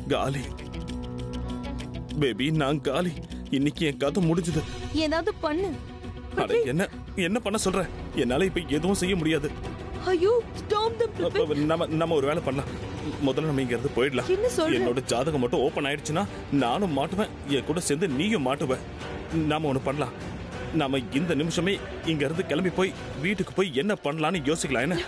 காலி பேபி, நான் காலி. இன்னைக்கு என் கதை முடிஞ்சது. ஏதாவது பண்ணு. என்ன என்ன பண்ண சொல்ற? என்னால இப்ப எதுவும் செய்ய முடியாது. ஐயோ, ஸ்டாப் தி பிரித்வி. நம்ம ஒரு வேலை பண்ணலாம். முதல்ல நம்ம இங்க இருந்து போயிடலாம். என்னோட ஜாதகம் மட்டும் ஓபன் ஆயிடுச்சுன்னா நானும் மாட்டுவேன், என் கூட சேர்ந்து நீயும் மாட்டுவ. நாம ஒண்ணு பண்ணலாம். நாம இந்த நிமிஷமே இங்க இருந்து கிளம்பி போய் வீட்டுக்கு போய் என்ன பண்ணலாம்னு யோசிக்கலாம். என்ன?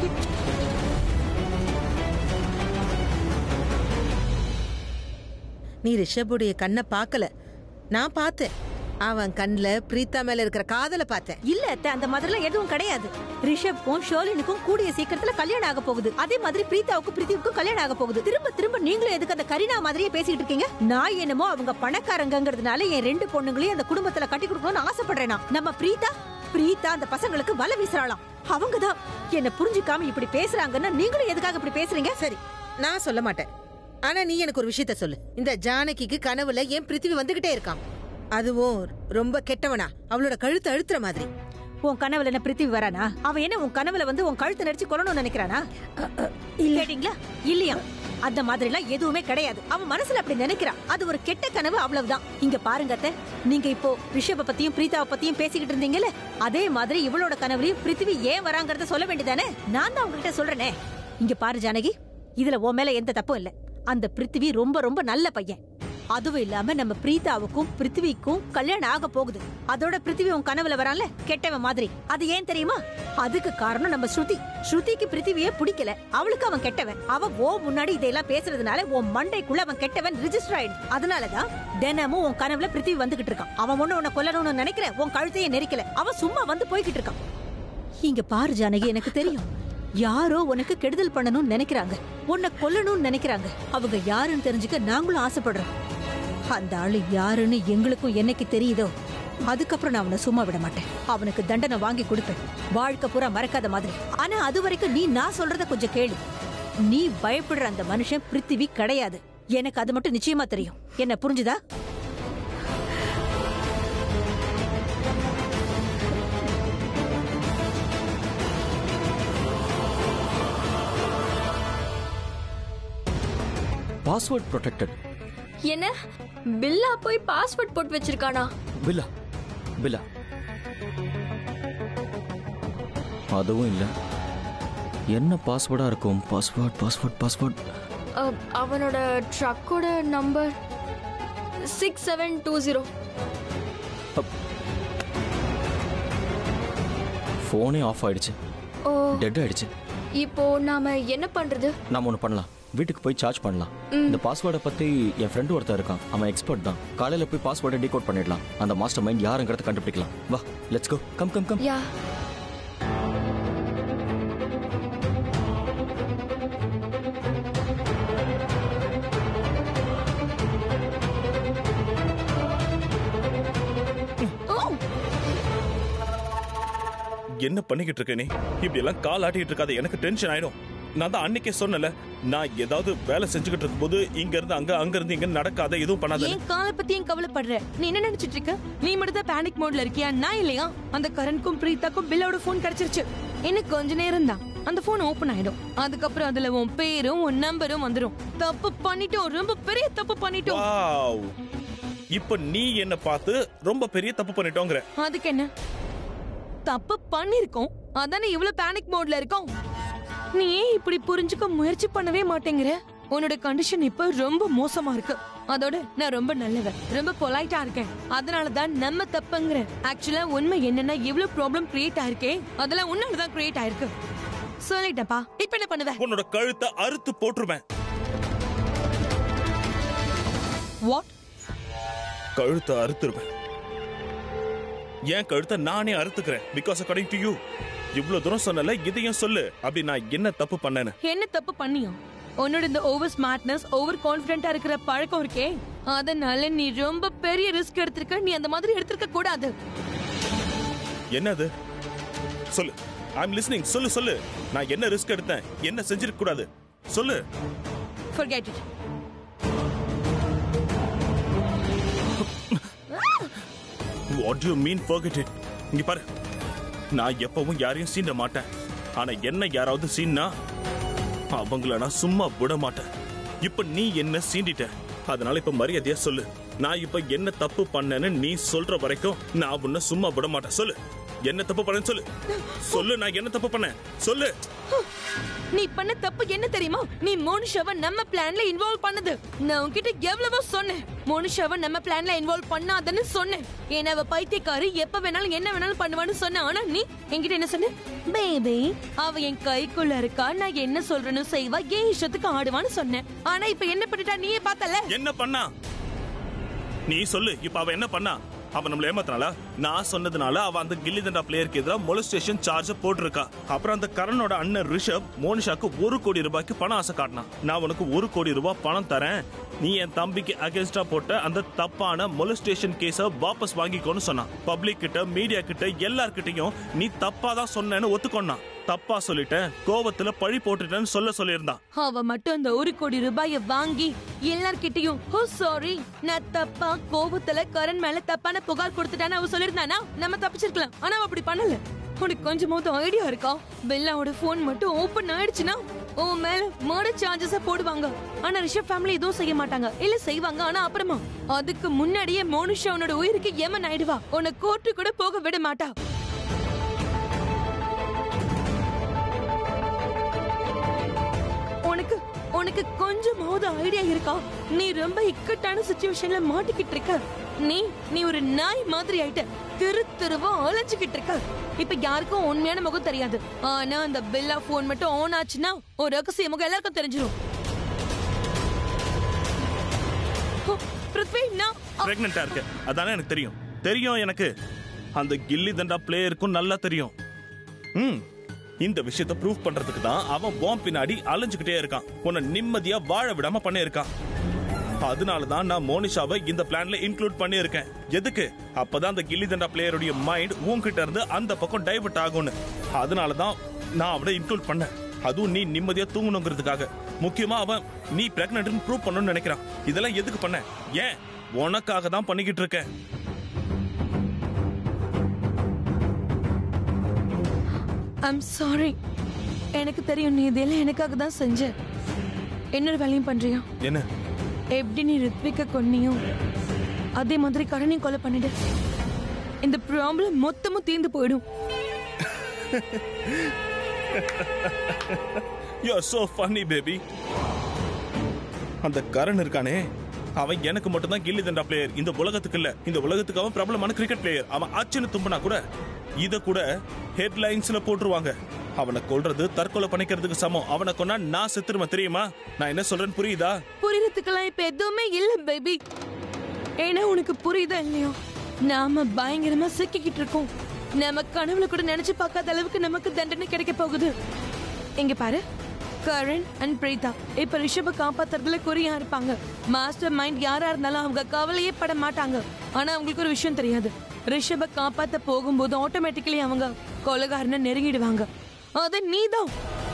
நீ ரிஷபுடைய கண்ணை பார்க்கல, நான் பார்த்தேன். அவன் கண்ணுல பிரீத்தா மேல இருக்கிற காதல பார்த்தேன். இல்ல அத்தை, அந்த மாதிரிலாம் எதுவும் கிடையாது. ரிஷப்க்கும் ஷோலினுக்கும் கூடிய சீக்கிரத்துல கல்யாணம் ஆக போகுது. அதே மாதிரி பிரீத்தாவுக்கும் பிரித்திவுக்கும் கல்யாணம் ஆக போகுது. திரும்ப திரும்ப நீங்களும் எதுக்கு அந்த கரீனா மாதிரியே பேசிட்டு இருக்கீங்க? நான் என்னமோ அவங்க பணக்காரங்கிறதுனால என் 2 பொண்ணுங்களையும் அந்த குடும்பத்துல கட்டி கொடுக்கணும்னு ஆசைப்படுறேனா? நம்ம பிரீத்தா அந்த பசங்களுக்கு வலை வீசுறாளாம். அவங்கதான் என்ன புரிஞ்சுக்காம இப்படி பேசுறாங்கன்னா நீங்களும் எதுக்காக இப்படி பேசுறீங்க? சரி, நான் சொல்ல மாட்டேன். ஆனா நீ எனக்கு ஒரு விஷயத்த சொல்லு. இந்த ஜானகிக்கு கனவுல ஏன் பிருத்திவி வந்துகிட்டே இருக்கான்? அதுவும் ரொம்ப கெட்டவனா, அவளோட கழுத்தை அழுத்துற மாதிரி. உன் கனவுல என்ன பிருத்திவி வரானா? அவன் என்ன உன் கனவுல வந்து உன் கழுத்தை நடிச்சு கொல்லணும்னு நினைக்கிறானா? கேட்டீங்களா? இல்லையா? அந்த மாதிரி எல்லாம் எதுவுமே கிடையாது. அவன் மனசுல அப்படி நினைக்கிறான். அது ஒரு கெட்ட கனவு, அவ்வளவுதான். இங்க பாருங்க அத்தை, நீங்க இப்போ ரிஷப பத்தியும் பிரீத்தாவை பத்தியும் பேசிக்கிட்டு இருந்தீங்கல்ல, அதே மாதிரி இவளோட கனவுலயும் பிருத்திவி ஏன் வராங்கறத சொல்ல வேண்டியதானே? நான் தான் உங்ககிட்ட சொல்றேனே. இங்க பாரு ஜானகி, இதுல உன் மேல எந்த தப்பும் இல்ல. அந்த பிருத்திவி ரொம்ப ரொம்ப நல்ல பையன். அதுவும் இல்லாம நம்ம பிரீத்தாவுக்கும் பிருத்திவிக்கும் கல்யாணம் ஆக போகுது. அதோட பிருத்திவி உன் கனவுல வரான்ல, கெட்டவன் மாதிரி. அது ஏன் தெரியுமா? அதுக்கு காரணம் நம்ம ஸ்ருதிக்கு பிருத்திவியே பிடிக்கல. அவளுக்கு அவன் கெட்டவன். அவ முன்னாடி இதெல்லாம் பேசுறதுனால உன் மண்டைக்குள்ள அவன் கெட்டவன் ரிஜிஸ்டர் ஆயிடுச்சு. அதனாலதான் தினமும் உன் கனவுல பிருத்திவி வந்துகிட்டு இருக்கான். அவன் ஒண்ணு உன்னை கொல்லணும்னு நினைக்கல, உன் கழுத்தையே நெரிக்கல. அவன் சும்மா வந்து போய்கிட்டு இருக்கான். இங்க பாரு ஜானகி, எனக்கு தெரியும் யாரோ உனக்கு கெடுதல் பண்ணணும்னு நினைக்கிறாங்க, உன்னை கொல்லணும்னு நினைக்கிறாங்க. அவங்க யாருன்னு தெரிஞ்சுக்க நாங்களும் ஆசைப்படுறோம். அந்த ஆளு யாருன்னு எங்களுக்கும் என்னைக்கு தெரியுதோ அதுக்கப்புறம் நான் அவனை சும்மா விட மாட்டேன். அவனுக்கு தண்டனை வாங்கி கொடுப்பேன், வாழ்க்கை பூரா மறக்காத மாதிரி. ஆனா அது வரைக்கும் நான் சொல்றத கொஞ்சம் கேளு. நீ பயப்படுற அந்த மனுஷன் பிருத்திவி கிடையாது. எனக்கு அது மட்டும் நிச்சயமா தெரியும். என்ன புரிஞ்சுதா? Password protected. என்ன பில்லா போய் பாஸ்வேர்ட் போட்டு வச்சிருக்கானா? பில்லா அதுவும் இல்ல. என்ன பாஸ்வேர்டா இருக்கும்? பாஸ்வேர்ட் அவனோட ட்ரக்கோட நம்பர் 6720. போனே ஆஃப் ஆயிடுச்சு, டெட் ஆயிடுச்சு. இப்போ நாம என்ன பண்றது? நாம ஒண்ணு பண்ணலாம். வீட்டுக்கு போய் சார்ஜ் பண்ணலாம். இந்த பாஸ்வேர்டை பத்தி என் ஃப்ரெண்ட் ஒருத்தர் இருக்கான், அவன் எக்ஸ்பர்ட் தான். காலையில போய் பாஸ்வேர்டை டீகோட் பண்ணிடலாம். அந்த மாஸ்டர் மைண்ட் யாருங்கிறத கண்டுபிடிக்கலாம். வா, லெட்ஸ் கோ. கம். யா. என்ன பண்ணிக்கிட்டு இருக்க நீ? இப்படி எல்லாம் கால் ஆட்டிட்டு இருக்காத, எனக்கு டென்ஷன் ஆயிடும். நான் தான் அன்னைக்கே சொன்னல, நான் ஏதாவது வேலை செஞ்சுக்கிட்டு இருக்கும்போது இங்க இருந்து அங்க இருந்து இங்க நடக்காத, எதுவும் பண்ணாத. ஏன் காலை பத்தி ஏன் கவலைப்படுற? நீ என்ன நினைச்சிட்டு இருக்க? நீ மட்டும் தான் பேனிக் மோட்ல இருக்கியா? நான் இல்லையா? அந்த கரண்ட்க்கும் பிரீத்தாக்கும் பில்லோட போன் கிடைச்சிருச்சு. இன்னும் கொஞ்ச நேரம் தான் அந்த போன் ஓபன் ஆயிடும். அதுக்கப்புறம் அதுல உன் பேரும் உன் நம்பரும் வந்துடும். தப்பு பண்ணிட்டோம், ரொம்ப பெரிய தப்பு பண்ணிட்டோம். வாவ், இப்ப நீ என்ன பார்த்து ரொம்ப பெரிய தப்பு பண்ணிட்டோங்கற? அதுக்கு என்ன? தப்பு பண்ணிருக்கோம், அதானே இவ்வளவு பேனிக் மோட்ல இருக்கோம். நீ ஏன் இப்படி புரிஞ்சுக்க முயற்சி பண்ணவே மாட்டேங்கிற? உன்னோட கண்டிஷன் இப்ப ரொம்ப மோசமா இருக்கு. அதோட நான் ரொம்ப நல்லவன், ரொம்ப பொலைட்டா இருக்கேன். அதனாலதான் நம்ம தப்புங்கிற. ஆக்சுவலா உண்மை என்னன்னா இவ்வளவு ப்ராப்ளம் கிரியேட் ஆயிருக்கே, அதெல்லாம் உன்னாலதான் கிரியேட் ஆயிருக்கு. சொல்லிட்டப்பா, இப்ப என்ன பண்ணுவ? உன்னோட கழுத்தை அறுத்து போட்டுருவேன். வாட்? கழுத்தை அறுத்துருவேன். ஏன் கழுத்தை நானே அறுத்துக்கிறேன். Because according to you. இவ்வளவு தூரம் சொன்னல, இதையும் சொல்லு. அப்படி நான் என்ன தப்பு பண்ணேன்னு? என்ன தப்பு பண்ணியா? உன்னோட இந்த ஓவர் ஸ்மார்ட்னஸ், ஓவர் கான்ஃபிடென்ட்டா இருக்கிற பழக்கம் இருக்கே, அதனால நீ ரொம்ப பெரிய ரிஸ்க் எடுத்திருக்க. நீ அந்த மாதிரி எடுத்திருக்க கூடாது. என்னது? சொல்லு. I am listening. சொல்லு. நான் என்ன ரிஸ்க் எடுத்தேன்? என்ன செஞ்சிருக்க கூடாது? சொல்லு. Forget it. What do you mean forget it? இங்க பாரு, நான் எப்பவும் யாரையும் சீண்ட மாட்டேன். ஆனா என்ன யாராவது சீன்னா அவங்கள நான் சும்மா விட மாட்டேன். இப்ப நீ என்ன சீண்டிட்ட. அதனால இப்ப மரியாதையா சொல்லு. நான் இப்ப என்ன தப்பு பண்ணேன்னு நீ சொல்ற வரைக்கும் நான் உன்னை சும்மா விட மாட்டேன். சொல்லு, என்ன தப்பு பண்ணேன்னு சொல்லு. சொல்லு, நான் என்ன தப்பு பண்ணேன் சொல்லு. நீ பண்ண தப்பு என்ன தெரியுமா? நீ மோனிஷாவை நம்ம பிளான்ல இன்வால்வ் பண்ணது. நான் உன்கிட்ட எவ்வளவோ சொன்னேன், மோனிஷாவை நம்ம பிளான்ல இன்வால்வ் பண்ணாதன்னு சொன்னேன். ஏன்னா அவ பைத்தியக்காரி, எப்ப வேணாலும் என்ன வேணாலும் பண்ணுவான்னு சொன்ன. ஆனா நீ என்கிட்ட என்ன சொன்ன? பேபி, அவ என் கைக்குள்ள இருக்கா, நான் என்ன சொல்றேன்னு செய்வா, ஏன் இஷ்டத்துக்கு ஆடுவான்னு சொன்னேன். ஆனா இப்ப என்ன பண்ணிட்டா நீயே பார்த்தல. என்ன பண்ணா நீ சொல்லு. இப்ப அவ என்ன பண்ணா? அவ நம்மள ஏமாத்தினால. நான் சொன்னதுனால அவ அந்த கில்லி தண்டா பிளேயருக்கு எதிராக மொலஸ்டேஷன் சார்ஜ் போட்டிருக்கா. அப்புறம் அந்த கரனோட அண்ணன் ரிஷப் மோனிஷாக்கு 1 கோடி ரூபாய்க்கு பணம் ஆசை காட்டினான். நான் உனக்கு 1 கோடி ரூபாய் பணம் தரேன், நீ என் தம்பிக்கு அகேன்ஸ்டா போட்ட அந்த தப்பான மொலஸ்டேஷன் கேஸ வாபஸ் வாங்கிக்கோன்னு சொன்னான். பப்ளிக் கிட்ட, மீடியா கிட்ட, எல்லார்கிட்டையும் நீ தப்பா தான் சொன்னேன்னு ஒத்துக்கொண்டான். தப்பா சொல்லிட்டேன், கோபத்துல பழி போட்டுட்டேன்னு சொல்லியிருந்தான். அவ மட்டும் அந்த 1 கோடி ரூபாய வாங்கி எல்லார்கிட்டயும் ஓ சாரி, நான் தப்பா கோபத்துல கரண் மேல தப்பான புகார் கொடுத்துட்டான்னு அவ சொல்லிருந்தானா நம்ம தப்பிச்சிருக்கலாம். ஆனா அவ அப்படி பண்ணல. உனக்கு கொஞ்சமாவது ஐடியா இருக்கா? பெல்லாவோட போன் மட்டும் ஓபன் ஆயிடுச்சுன்னா உன் மேல மர்டர் சார்ஜஸ் போடுவாங்க. ஆனா ரிஷப் ஃபேமிலி எதுவும் செய்ய மாட்டாங்க. இல்ல செய்வாங்க, ஆனா அப்புறமா. அதுக்கு முன்னாடியே மோனிஷா உன்னோட உயிருக்கு ஏமன் ஆயிடுவா. உன்னை கோர்ட்டு கூட போக விட மாட்டா. உனக்கு கொஞ்சமாவது ஐடியா இருக்கா? நீ ரொம்ப இக்கட்டான சிச்சுவேஷன்ல மாட்டிக்கிட்டு இருக்க. நீ ஒரு நாய் மாதிரி ஆயிட்ட. திருவா அலைஞ்சுக்கிட்டு இருக்க. இப்ப யாருக்கும் உண்மையான முகம் தெரியாது. ஆனா அந்த பெல்லா போன் மட்டும் ஆன் ஆச்சுன்னா ஒரு ரகசிய முகம் எல்லாருக்கும் தெரிஞ்சிடும். பிருத்வி, நான் பிரெக்னன்ட்டா இருக்க. அதானே எனக்கு தெரியும் எனக்கு. அந்த கில்லி தண்டா பிளேயருக்கும் நல்லா தெரியும். இந்த விஷயத்தை ப்ரூவ் பண்றதுக்கு தான் அவன் பாம் பின்னாடி அலைஞ்சுக்கிட்டே இருக்கான். உன்னை நிம்மதியா வாழ விடாம பண்ணியிருக்கான். அதனாலதான் நான் மோனிஷாவை இந்த பிளான்ல இன்க்ளூட் பண்ணியிருக்கேன். எதுக்கு? அப்பதான் அந்த கில்லி தண்டா பிளேயருடைய மைண்ட் உன்கிட்ட இருந்து அந்த பக்கம் டைவர்ட் ஆகும்னு. அதனாலதான் நான் அவனை இன்க்ளூட் பண்ணேன். அதுவும் நீ நிம்மதியா தூங்கணுங்கிறதுக்காக. முக்கியமா அவன் நீ பிரெக்னன்ட்னு ப்ரூவ் பண்ணணும்னு நினைக்கிறான். இதெல்லாம் எதுக்கு பண்ண? ஏன்? உனக்காக தான் பண்ணிக்கிட்டு இருக்கேன். I'm sorry. எனக்கு தெரியும் நீ இதெல்லாம் எனக்காக தான் செஞ்ச. என்னோட வேலையும் பண்றியா? என்ன? எப்படி நீ ரித்விக்க கொன்னியோ அதே மாதிரி கரணையும் கொலை பண்ணிடு. இந்த ப்ராப்ளம் மொத்தமும் தீர்ந்து போயிடும். You're so funny, baby. அந்த கரண் இருக்கானே, அவன் எனக்கு மட்டும் தான் கில்லி தண்டா பிளேயர். இந்த உலகத்துக்கு இல்ல. இந்த உலகத்துக்கு அவன் பிரபலமான கிரிக்கெட் பிளேயர். அவன் ஆச்சுன்னு தும்பினா கூட இத கூட ஹெட்லைன்ஸ்ல போட்டுருவாங்க. அவனை கொல்றது தற்கொலை பண்ணிக்கிறதுக்கு சமம். அவனை கொன்னா நான் செத்துருவேன், தெரியுமா? நான் என்ன சொல்றேன்னு புரியுதா? புரியறதுக்கெல்லாம் இப்ப எதுவுமே இல்ல பேபி. ஏன்னா உனக்கு புரியுதா இல்லையோ, நாம பயங்கரமா சிக்கிக்கிட்டு இருக்கோம். நம்ம கனவுல கூட நினைச்சு பார்க்காத அளவுக்கு நமக்கு தண்டனை கிடைக்க போகுது. இங்க பாரு, கரண் அண்ட் பிரீதா இப்ப ரிஷப காப்பாத்துறதுல குறியா இருப்பாங்க. மாஸ்டர் மைண்ட் யாரா இருந்தாலும் அவங்க கவலையே பட மாட்டாங்க. ஆனா அவங்களுக்கு ஒரு விஷயம் தெரியாது. ரிஷப காப்பாத்த போகும்போது ஆட்டோமேட்டிக்கலி அவங்க கொலைகாரனை நெருங்கிடுவாங்க. அது நீதான்.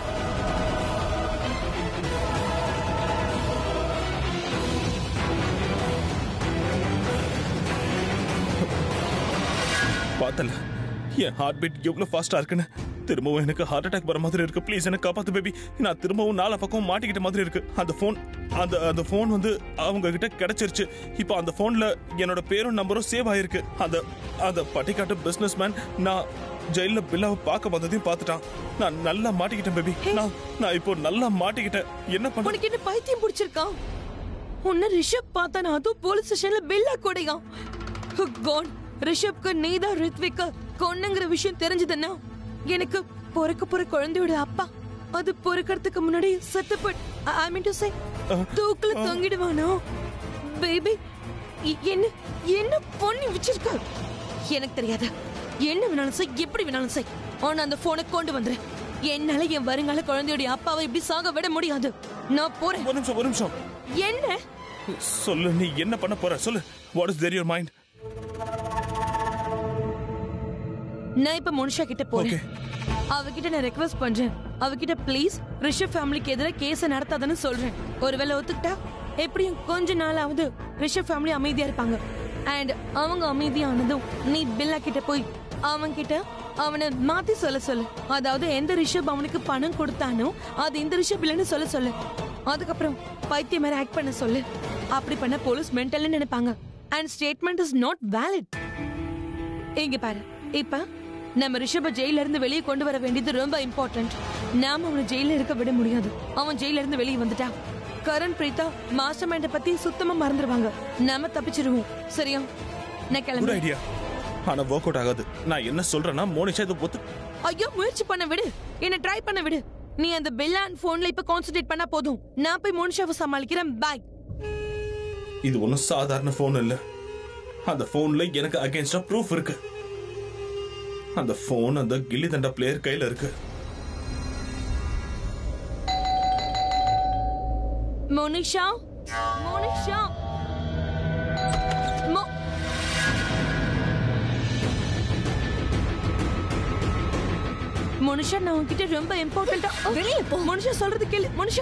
பார்த்தல என் ஹார்ட் பீட் எவ்வளவு ஃபாஸ்டா இருக்குன்னு. திரும்பவும் எனக்கு ஹார்ட் அட்டாக் வர மாதிரி இருக்கு. ப்ளீஸ் எனக்கு காப்பாத்து பேபி. நான் திரும்பவும் 4 பக்கம் மாட்டிக்கிட்ட மாதிரி இருக்கு. அந்த போன் வந்து அவங்க கிட்ட கிடைச்சிருச்சு. இப்போ அந்த போன்ல என்னோட பேரும் நம்பரும் சேவ் ஆயிருக்கு. அந்த பட்டிக்காட்டு பிசினஸ் மேன் நான் ஜெயில பில்லாவை பார்க்க வந்ததையும் பார்த்துட்டான். நான் நல்லா மாட்டிக்கிட்டேன் பேபி. நான் இப்போ நல்லா மாட்டிக்கிட்டேன். என்ன பண்ண? உனக்கு என்ன பைத்தியம் பிடிச்சிருக்கா? உன்ன ரிஷப் பார்த்தானா? அதுவும் போலீஸ் ஸ்டேஷன்ல பில்லா கூடையா? காட், ரிஷப்க்கு நீதான் ரித்விக்க கொன்னுங்கிற விஷயம் தெரிஞ்சதுன்னா எனக்கு பொறுக்க போற குழந்தையோட அப்பா அது பொறுக்கிறதுக்கு முன்னாடி செத்து போய் ஐ மீன் டு சே தூக்குல தொங்கிடுவானோ? பேபி, என்ன பொண்ணு வச்சிருக்க? எனக்கு தெரியாது. என்ன வேணாலும் செய், எப்படி வேணாலும் செய். ஆனா அந்த போனை கொண்டு வந்துரு. என்னால என் வருங்கால குழந்தையோட அப்பாவை இப்படி சாக விட முடியாது. நான் போறேன். ஒரு நிமிஷம். என்ன சொல்லு, நீ என்ன பண்ண போற? சொல்லு. What is there your mind? நான் இப்ப மோனிஷா கிட்ட போறேன். அவகிட்ட நான் ரெக்வெஸ்ட் பண்றேன். அவகிட்ட ப்ளீஸ் ரிஷப் ஃபேமிலிக்கு எதிராக கேஸ் நடத்தாதன்னு சொல்றேன். ஒருவேளை ஒத்துக்கிட்டா எப்படியும் கொஞ்ச நாளாவது ரிஷப் ஃபேமிலி அமைதியா இருப்பாங்க. அண்ட் அவங்க அமைதியானதும் நீ பில்லா கிட்ட போய் அவன்கிட்ட அவனை மாத்தி சொல்லு. அதாவது எந்த ரிஷப் அவனுக்கு பணம் கொடுத்தானோ அது இந்த ரிஷப் இல்லைன்னு சொல்லு. அதுக்கப்புறம் பைத்தியம் மாதிரி ஆக்ட் பண்ண சொல்லு. அப்படி பண்ண போலீஸ் மென்டல்னு நினைப்பாங்க. And statement is not valid. இங்க பாரு, இப்ப நம்ம ரிஷப ஜெயில இருந்து வெளியே கொண்டு வர வேண்டியது ரொம்ப இம்பார்ட்டன்ட். நாம அவனை ஜெயில இருக்க விட முடியாது. அவன் ஜெயில இருந்து வெளியே வந்துட்டா கரண் பிரீதா மாஸ்டர் மைண்ட பத்தி சுத்தமா மறந்துடுவாங்க. நாம தப்பிச்சிருவோம். சரியா? நான் கிளம்புறேன். ஐடியா. ஆனா வொர்க் அவுட் ஆகாது. நான் என்ன சொல்றேன்னா மோனிஷா இது பொத்து. ஐயோ, முயற்சி பண்ண விடு. என்ன ட்ரை பண்ண விடு. நீ அந்த பெல் அண்ட் போன்ல இப்ப கான்சென்ட்ரேட் பண்ணா போதும். நான் போய் மோனிஷாவை சமாளிக்கிறேன். பை. இது ஒன்னும் சாதாரண போன் இல்ல. அந்த போன்ல எனக்கு அகைன்ஸ்டா ப்ரூஃப் இருக்கு. அந்த போன் அந்த கில்லி தண்டா பிளேயர் கையில இருக்கு. மோனிஷா, மோனிஷா, மோனிஷா, நான் உன்கிட்ட ரொம்ப இம்பார்ட்டன்ட்டா வெளியே போ. மோனிஷா சொல்றது கேளு. மோனிஷா,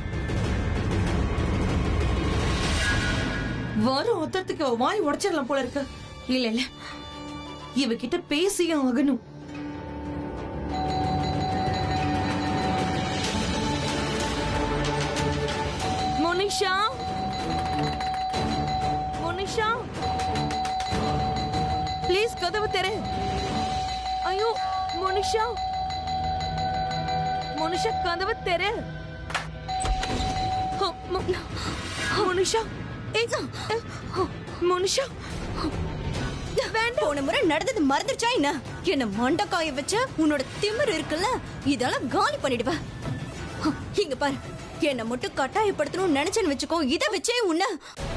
வரும் ஒருத்தருக்கு வாய் உடைச்சிடலாம் போல இருக்கு. இல்ல இல்ல, இவகிட்ட பேசியும் ஆகணும். மோனிஷா, மோனிஷா, ப்ளீஸ் கதவு திற. ஐயோ மோனிஷா, மோனிஷா கதவு திற. மோனிஷா, மோனிஷா, போன முறை நடந்தது மறந்துச்சா என்ன? என்ன மண்டக்காய வச்ச உன்னோட திமிரு இருக்குல்ல, இதெல்லாம் காலி பண்ணிடுவ. இங்க பாரு, என்ன மட்டும் கட்டாயப்படுத்தணும்னு நினைச்சேன்னு வச்சுக்கோ, இதை வச்சே உன்ன.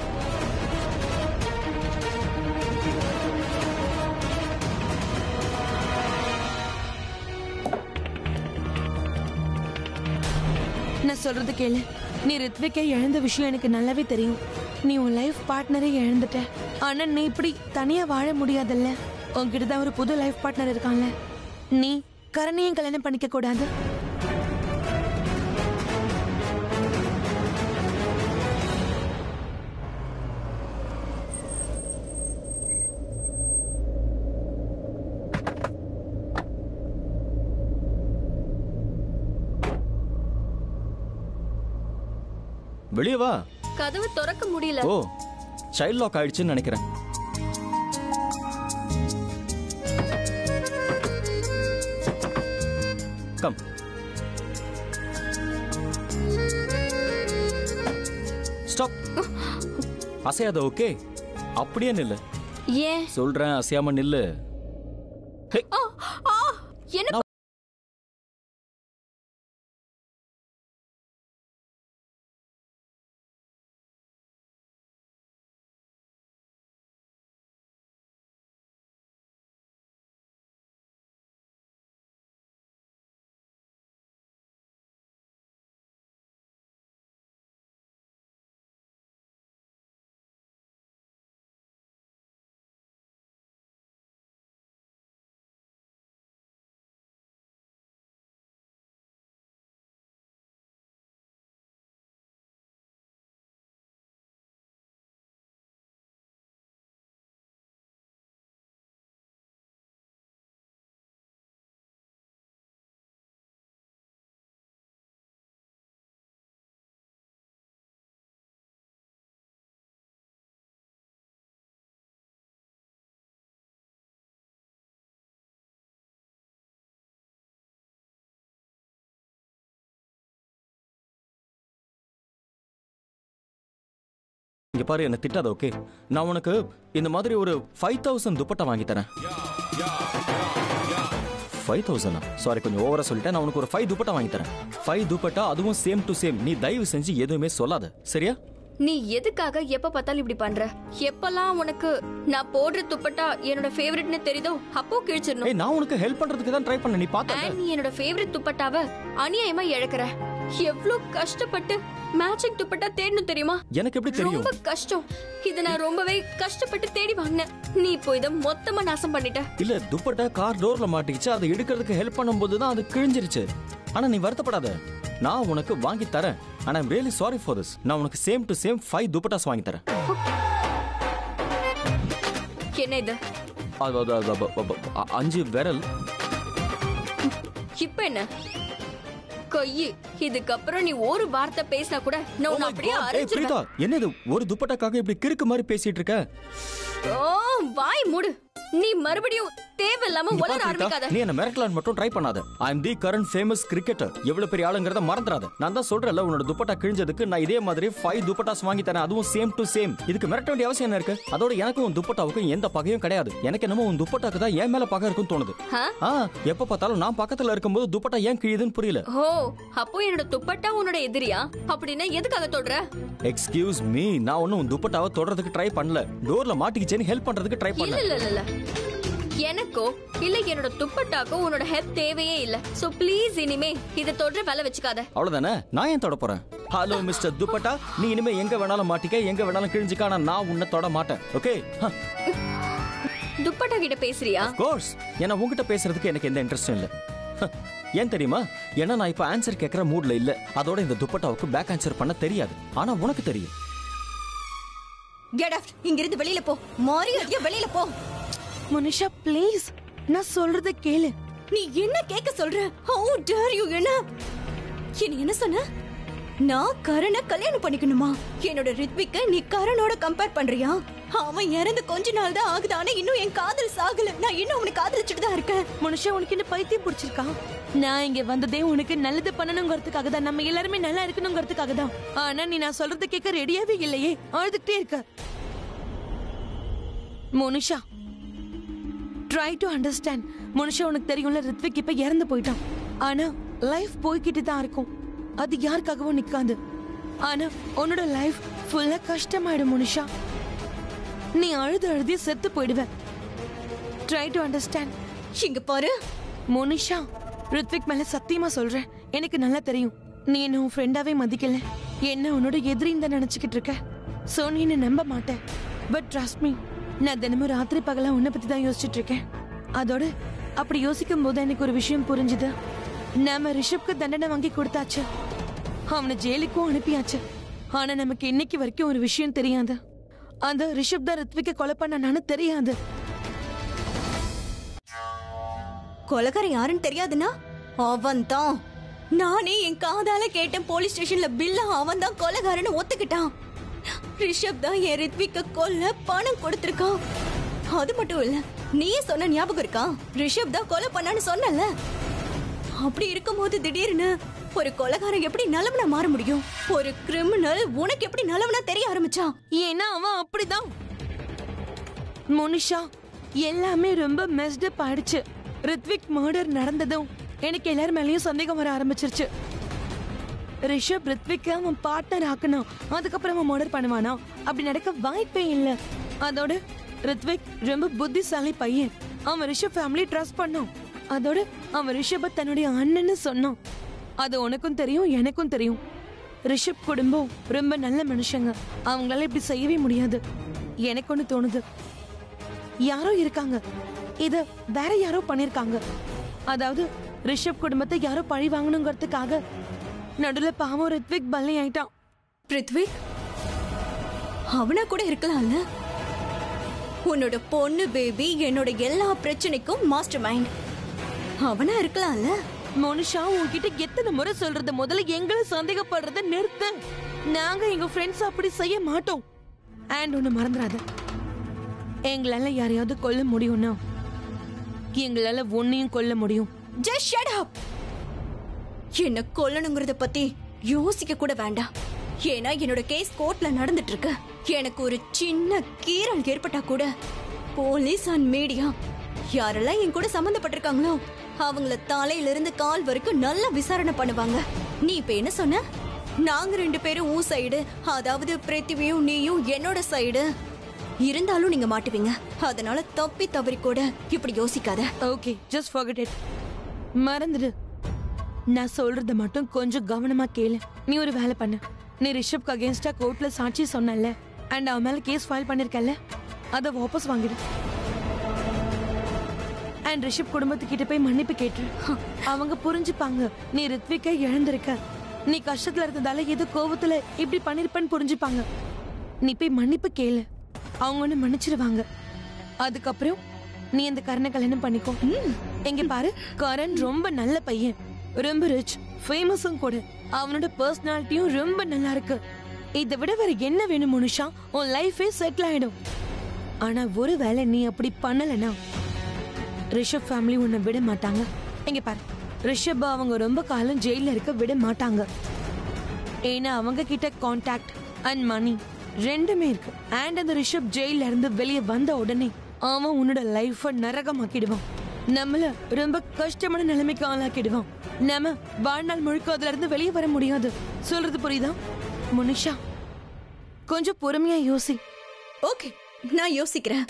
நான் சொல்றது கேளு. நீ ரித்விக்கை இழந்த விஷயம் எனக்கு நல்லாவே தெரியும். நீ உன் லைஃப் பார்ட்னரை இழந்துட்ட. ஆனா நீ இப்படி தனியா வாழ முடியாதல்ல. உன்கிட்ட தான் ஒரு புது லைஃப் பார்ட்னர் இருக்கான்ல. நீ கரணையும் கல்யாணம் பண்ணிக்க கூடாது. வெளியே வா. கதவு திறக்க முடியல. ஓ, சைல்ட் லாக் ஆயிடுச்சுன்னு நினைக்கிறேன். கம். ஸ்டாப். அசையாத. ஓகே, அப்படியே நில்லு. ஏன் சொல்றேன், அசையாம நில்லு. ஹே, என்ன? இங்க பாரு, என்ன திட்டாத. ஓகே, நான் உனக்கு இந்த மாதிரி ஒரு 5000 துப்பட்டா வாங்கி தரேன். 5000? சாரி, கொஞ்சம் ஓவரா சொல்லிட்டேன். நான் உனக்கு ஒரு 5 துப்பட்டா வாங்கி தரேன். 5 துப்பட்டா, அதுவும் சேம் டு சேம். நீ தயவு செஞ்சு எதுவுமே சொல்லாத, சரியா? நீ எதுக்காக எப்ப பார்த்தாலும் இப்படி பண்ற? எப்பெல்லாம் உனக்கு நான் போடுற துப்பட்டா என்னோட ஃபேவரட்னு தெரியுதோ அப்போ கிழிச்சிடணும். ஏய், நான் உனக்கு ஹெல்ப் பண்றதுக்கு தான் ட்ரை பண்ண. நீ பாத்த. நீ என்னோட ஃபேவரட் துப்பட்டாவை அநியாயமா இழக்கிற. எவ்வளவு கஷ்டப்பட்டு மேட்சிங் துப்பட்டா தேடணும் தெரியுமா? எனக்கு எப்படி தெரியும்? ரொம்ப கஷ்டம். இத நான் ரொம்பவே கஷ்டப்பட்டு தேடி வாங்கினேன். நீ இப்போ இத மொத்தமா நாசம் பண்ணிட்ட. இல்ல, துப்பட்டா கார் டோர்ல மாட்டிக்கிச்சு. அதை எடுக்கிறதுக்கு ஹெல்ப் பண்ணும்போது தான் அது கிழிஞ்சிருச்சு. ஆனா நீ வருத்தப்படாத, நான் உனக்கு வாங்கி தரேன். ஆனா I'm really sorry for this. நான் உனக்கு சேம் டு சேம் 5 துப்பட்டாஸ் வாங்கி தரேன். என்ன இது? 5 விரல். இப்ப என்ன? கையி இதுக்கப்புறம் நீ ஒரு வார்த்தை பேசினா கூட நான் உன்னை அப்படியே அரைஞ்சிருவேன். பிரீதா, என்னது ஒரு துப்பட்டாக்காக இப்படி கிறுக்கு மாதிரி பேசிட்டு இருக்க? ஓ வாய் மூடு. நீ மறுபடியும் தேவையில்லாம உளற ஆரம்பிக்காத. நீ என்ன மிரட்டலான்னு மட்டும் ட்ரை பண்ணாத. I am the current famous cricketer. எவ்வளவு பெரிய ஆளுங்கறத மறந்துடாத. நான் தான் சொல்றேன்ல, உன்னோட துப்பட்டா கிழிஞ்சதுக்கு நான் இதே மாதிரி 5 துப்பட்டாஸ் வாங்கி தரேன், அதுவும் சேம் டு சேம். இதுக்கு மிரட்ட வேண்டிய அவசியம் என்ன இருக்கு? அதோட எனக்கும் உன் துப்பட்டாவுக்கும் எந்த பகையும் கிடையாது. எனக்கு என்னமோ உன் துப்பட்டாக்கு தான் என் மேல பகை இருக்குன்னு தோணுது. எப்ப பார்த்தாலும் நான் பக்கத்துல இருக்கும்போது துப்பட்டா ஏன் கிழியுதுன்னு புரியல. ஓ அப்போ என்னோட துப்பட்டா உன்னோட எதிரியா? அப்படின்னா எதுக்காக தொடுற? எக்ஸ்கியூஸ் மீ, நான் ஒன்னும் உன் துப்பட்டாவை தொடறதுக்கு ட்ரை பண்ணல. டோர்ல மாட்டிக்கிச்சேன்னு ஹெல்ப் பண்றதுக்கு ட்ரை பண்ணல. இல்ல எனக்கோ இல்ல என்னோட துப்பட்டாக்கோ உன்னோட ஹெல்ப் தேவையே இல்ல. சோ ப்ளீஸ் இனிமே இத தொடர வேலை வெச்சுக்காத. அவ்வளவுதானே? நான் ஏன் தொட போறேன்? ஹலோ மிஸ்டர் துப்பட்டா, நீ இனிமே எங்க வேணாலும் மாட்டிக்க, எங்க வேணாலும் கிழிஞ்சுக்க, ஆனா நான் உன்னை தொட மாட்டேன். ஓகே? துப்பட்டா கிட்ட பேசுறியா? Of course. ஏன்னா உன்கிட்ட பேசுறதுக்கு எனக்கு எந்த இன்ட்ரெஸ்டும் இல்ல. ஏன் தெரியுமா? ஏன்னா நான் இப்ப ஆன்சர் கேட்கற மூட்ல இல்ல. அதோட இந்த துப்பட்டாவுக்கு பேக் ஆன்சர் பண்ண தெரியாது. ஆனா உனக்கு தெரியும். Get out. இங்க இருந்து வெளியில போ. மரியாதையா வெளியில போ. மனிஷா ப்ளீஸ், நான் சொல்றத கேளு. நீ என்ன கேட்க சொல்ற? How dare you? என்ன சொன்ன? நான் கரணை கல்யாணம் பண்ணிக்கணுமா? என்னோட ரித்விக்க நீ கரணோட கம்பேர் பண்றியா? அவன் இறந்து கொஞ்ச நாள் தான் ஆகுது, ஆனா இன்னும் என் காதல் சாகல. நான் இன்னும் அவனை காதலிச்சுட்டு தான் இருக்கேன். மனுஷா, உனக்கு என்ன பைத்தியம் பிடிச்சிருக்கா? நான் இங்க வந்ததே உனக்கு நல்லது பண்ணணுங்கிறதுக்காக தான், நம்ம எல்லாருமே நல்லா இருக்கணுங்கிறதுக்காக தான். ஆனா நீ நான் சொல்றத கேட்க ரெடியாவே இல்லையே, அழுதுகிட்டே இருக்க. மனுஷா ட்ரை டு அண்டர்ஸ்டாண்ட். மனுஷா, உனக்கு தெரியும்ல, ரித்விக் இப்ப இறந்து போயிட்டான். ஆனா லைஃப் போய்கிட்டு தான் இருக்கும். அது யாருக்காகவும் நிக்காது. ஆனா உன்னோட லைஃப் ஃபுல்லா கஷ்டமாயிடும் மனுஷா. நீ அழுது செத்து போயிடுவ. Try to understand. இங்க பாரு மோனிஷா, ரித்விக் மேல சத்தியமா சொல்றேன், எனக்கு நல்லா தெரியும் நீ என்ன உன் ஃப்ரெண்டாவே மதிக்கல, என்ன உன்னோட எதிரின்னு தான் நினைச்சுக்கிட்டு இருக்க. சோ நீ என்ன நம்ப மாட்டேன். பட் ட்ரஸ்ட் மீ, நான் தினமும் ராத்திரி பகலா உன்னை பத்தி தான் யோசிச்சுட்டு இருக்கேன். அதோட அப்படி யோசிக்கும் போது எனக்கு ஒரு விஷயம் புரிஞ்சுது. நாம ரிஷப்க்கு தண்டனை வாங்கி கொடுத்தாச்சு, அவனை ஜெயிலுக்கும் அனுப்பியாச்சு. ஆனா நமக்கு இன்னைக்கு வரைக்கும் ஒரு விஷயம் தெரியாது. அந்த ரிஷப் தான் ரித்விக்க கொலை பண்ணான்னு தெரியாது. கொலைகாரன் யாருன்னு தெரியாதுன்னா அவன் தான். நானே என் காதால கேட்டேன், போலீஸ் ஸ்டேஷன்ல பில்லா அவன் தான் கொலைகாரன்னு ஒத்துக்கிட்டான். ரிஷப் தான் என் ரித்விக்க கொல்ல பணம் கொடுத்திருக்கான். அது மட்டும் இல்ல, நீ சொன்ன ஞாபகம் இருக்கா? ரிஷப் தான் கொலை பண்ணான்னு சொன்னல. அப்படி இருக்கும்போது திடீர்னு ஒரு கொலைகாரன் எப்படி நல்லவனா மாற முடியும்? ஒரு கிரிமினல் உனக்கு எப்படி நல்லவனா தெரிய ஆரம்பிச்சான்? ஏன்னா அவன் அப்படிதான். மோனிஷா, எல்லாமே ரொம்ப மெஸ்ட் அப் ஆயிடுச்சு. ரித்விக் மர்டர் நடந்ததும் எனக்கு எல்லாரும் மேலயும் சந்தேகம் வர ஆரம்பிச்சிருச்சு. ரிஷப் ரித்விக் அவன் பார்ட்னர் ஆக்கணும், அதுக்கப்புறம் அவன் மர்டர் பண்ணுவானா? அப்படி நடக்க வாய்ப்பே இல்ல. அதோட ரித்விக் ரொம்ப புத்திசாலி பையன். அவன் ரிஷப் ஃபேமிலி ட்ரஸ்ட் பண்ணான். அதோட அவன் ரிஷப தன்னுடைய அண்ணன்னு சொன்னான். அது உனக்கும் தெரியும், எனக்கும் தெரியும். ரிஷப் குடும்பம் ரொம்ப நல்ல மனுஷங்க, அவங்களால இப்படி செய்யவே முடியாது. எனக்கு ஒண்ணு தோணுது, யாரோ இருக்காங்க, இத வேற யாரோ பண்ணிருக்காங்க. அதாவது ரிஷப் குடும்பத்தை யாரோ பழி வாங்கணுங்கிறதுக்காக நடுல பாவம் ரித்விக் பலி ஆயிட்டான். ரித்விக் அவனா கூட இருக்கலாம்ல. உன்னோட பொண்ணு பேபி என்னோட எல்லா பிரச்சனைக்கும் மாஸ்டர் மைண்ட் அவனா இருக்கலாம்ல. மோனிஷா, உன்கிட்ட எத்தனை முறை சொல்றது, முதல்ல எங்களை சந்தேகப்படுறத நிறுத்து. நாங்க எங்க ஃப்ரெண்ட்ஸ் அப்படி செய்ய மாட்டோம். அண்ட் ஒண்ணு மறந்துடாத, எங்களால யாரையாவது கொல்ல முடியும்னா எங்களால ஒன்னையும் கொல்ல முடியும். Just shut up. என்ன கொல்லணுங்கிறத பத்தி யோசிக்க கூட வேண்டாம். ஏன்னா என்னோட கேஸ் கோர்ட்ல நடந்துட்டு இருக்கு. எனக்கு ஒரு சின்ன கீறல் ஏற்பட்டா கூட போலீஸ் அண்ட் மீடியா யாரெல்லாம் என் கூட சம்பந்தப்பட்டிருக்காங்களோ அவங்கள தலையில இருந்து கால் வரைக்கும் நல்லா விசாரணை பண்ணுவாங்க. நீ இப்ப என்ன சொன்ன? நாங்க 2 பேரும் உன் சைடு, அதாவது பிருத்திவியும் நீயும் என்னோட சைடு இருந்தாலும் நீங்க மாட்டுவீங்க. அதனால தப்பி தவறி கூட இப்படி யோசிக்காத. Okay, just forget it. மறந்துடு. நான் சொல்றத மட்டும் கொஞ்சம் கவனமா கேளு. நீ ஒரு வேலை பண்ணு. நீ ரிஷப்க்கு அகேன்ஸ்டா கோர்ட்ல சாட்சி சொன்னல, அண்ட் அவன் மேல கேஸ் ஃபைல் பண்ணிருக்கல, அத வாபஸ் வாங்கிடு. அண்ட் ரிஷப் குடும்பத்துக்கிட்ட போய் மன்னிப்பு கேட்டு அவங்க புரிஞ்சுப்பாங்க நீ ரித்விக்கை இழந்திருக்க, நீ கஷ்டத்துல இருந்ததால ஏதோ கோவத்துல இப்படி பண்ணிருப்பேன்னு புரிஞ்சுப்பாங்க. நீ போய் மன்னிப்பு கேளு, அவங்க ஒண்ணு மன்னிச்சிருவாங்க. அதுக்கப்புறம் நீ அந்த கரனை கல்யாணம் பண்ணிக்கோ. எங்க பாரு, கரண் ரொம்ப நல்ல பையன், ரொம்ப ரிச் ஃபேமஸும் கூட. அவனோட பர்சனாலிட்டியும் ரொம்ப நல்லா இருக்கு. இதை விட வேற என்ன வேணும் மனுஷா? உன் லைஃபே செட்டில் ஆயிடும். ஆனா ஒருவேளை நீ அப்படி பண்ணலனா ரிஷப் ஃபேமிலி உன்னை விட மாட்டாங்க. இங்க பாரு, ரிஷப் அவங்க ரொம்ப காலம் ஜெயில இருக்க விட மாட்டாங்க. ஏன்னா அவங்க கிட்ட கான்டாக்ட் அண்ட் மணி ரெண்டுமே இருக்கு. அண்ட் அந்த ரிஷப் ஜெயில இருந்து வெளியே வந்த உடனே அவன் உன்னோட லைஃப நரகமாக்கிடுவான். நம்மள ரொம்ப கஷ்டமான நிலைமைக்கு ஆளாக்கிடுவான். நம்ம வாழ்நாள் முழுக்க அதுல இருந்து வெளியே வர முடியாது. சொல்றது புரியுதா மனுஷா? கொஞ்சம் பொறுமையா யோசி. ஓகே, நான் யோசிக்கிறேன்.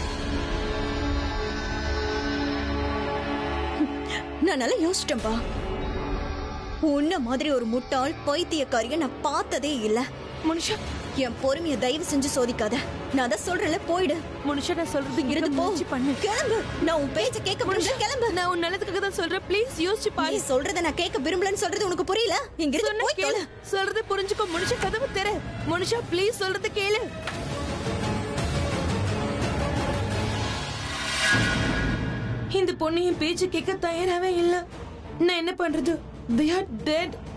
நான் நல்லா யோசிச்சிட்டேன்பா. உன்ன மாதிரி ஒரு முட்டாள் பைத்தியக்காரிய நான் பார்த்ததே இல்ல. மனுஷா, என் பொறுமைய தயவு செஞ்சு சோதிக்காத. நான் தான் சொல்றேன்ல, போயிடு. மனுஷா, நான் சொல்றது இருந்து போ. பண்ணு. கிளம்பு. நான் உன் பேச்ச கேட்க முடியல. கிளம்பு. நான் உன் நல்லதுக்காக தான் சொல்றேன். ப்ளீஸ் யோசிச்சு பாரு. நீ சொல்றத நான் கேட்க விரும்பலன்னு சொல்றது உனக்கு புரியல? இங்க இருந்து போய் கேளு. சொல்றது புரிஞ்சுக்கோ மனுஷா. கதவு திற மனுஷா. ப்ளீஸ் சொல்றது கேளு. இந்த பொண்ணு என் பேச்சு கேட்க தயாராவே இல்ல. நான் என்ன பண்றது? We are dead.